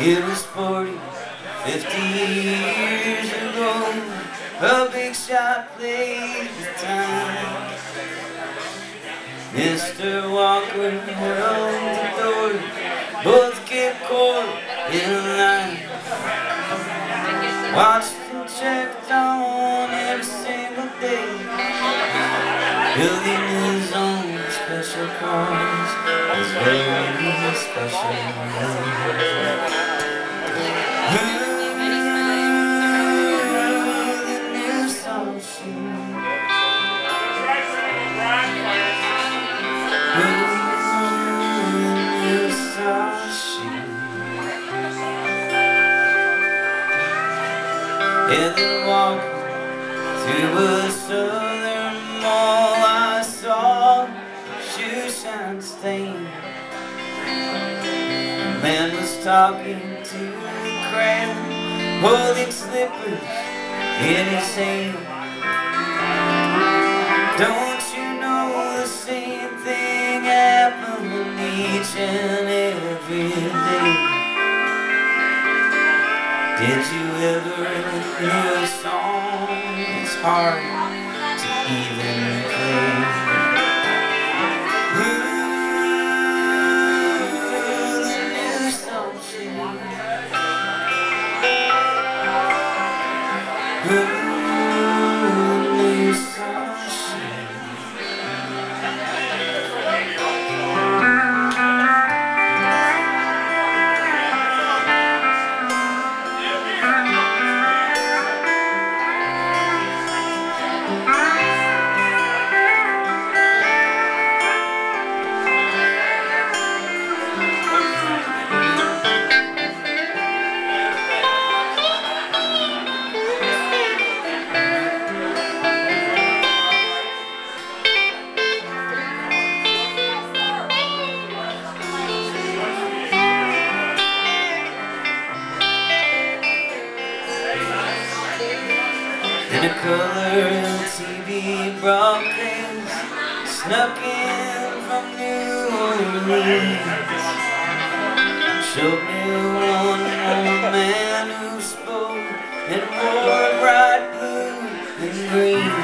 It was 40, 50 years ago. A big shot played his time. Mr. Walker held the door. Both kept caught in line. Watched and checked on every single day, building his own special cars, his very special love. The new song shoes. As I walked through a southern mall, I saw shoe shine stain. A man was talking to the crowd, holding slippers in his hand. Don't you know the same thing happens each and every day? Did you ever hear a song that's hard to even play? Ooh, the new song sheet. Ooh, the new song sheet. In a color TV broadcast snuck in from New Orleans, showed me one old man who spoke and wore bright blue and green.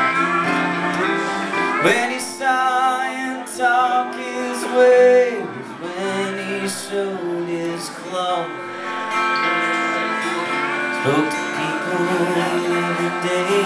When he saw him talk his way was when he showed his claws. Spoke to people every day